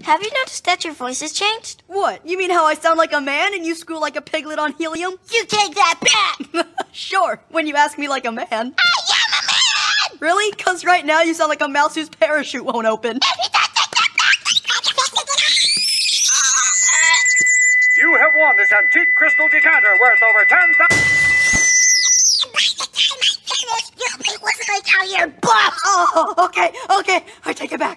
Have you noticed that your voice has changed? What? You mean how I sound like a man and you squeal like a piglet on helium? You take that back! Sure, when you ask me like a man. I am a man! Really? 'Cause right now you sound like a mouse whose parachute won't open. You have won this antique crystal decanter worth over 10,000. By the time I finish, you'll be whistling out your bum! Oh, okay, I take it back.